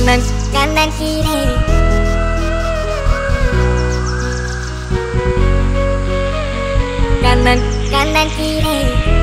kanan kanan kiri, kanan kanan kiri.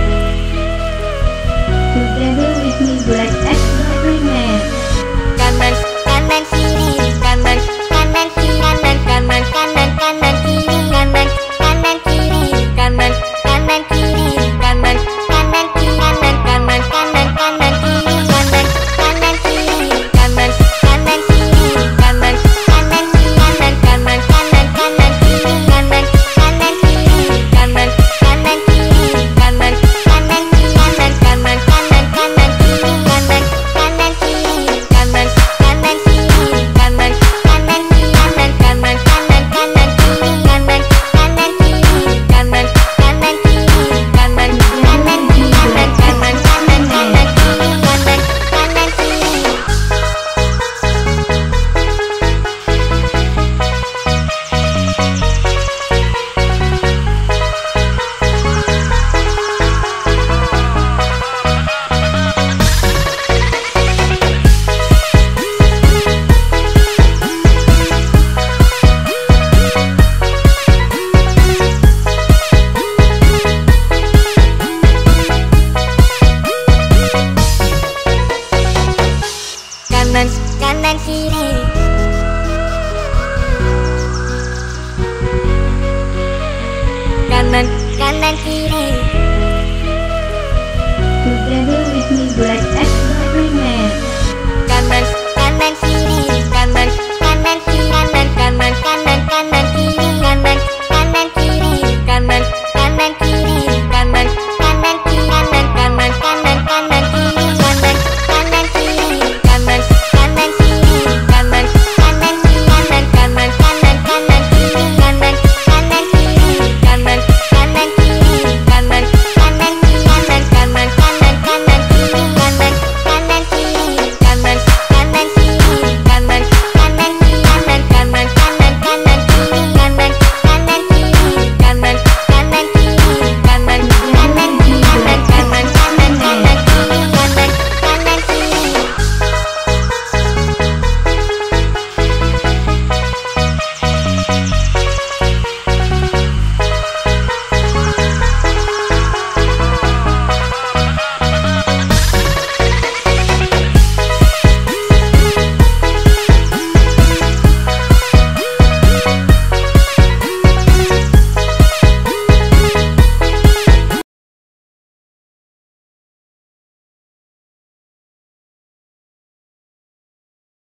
Together with me, Black X Man. Kanan kanan kiri, kanan kanan kiri, kanan kanan kanan kanan kiri, kanan kanan kiri, kanan kanan kiri, kanan kanan kiri, kanan kanan kanan kanan kiri, kanan kanan kiri, kanan kanan kiri, kanan kanan kiri, kanan kanan kanan kanan kiri, kanan kanan kiri, kanan kanan kiri, kanan kanan kiri, kanan kanan kanan kanan kiri, kanan kanan kiri, kanan kanan kiri, kanan kanan kiri, kanan kanan kanan kanan kiri, kanan kanan kiri, kanan kanan kiri, kanan kanan kiri, kanan kanan kanan kanan kiri, kanan kanan kiri. Kanan kanan kiri, kanan kanan kiri.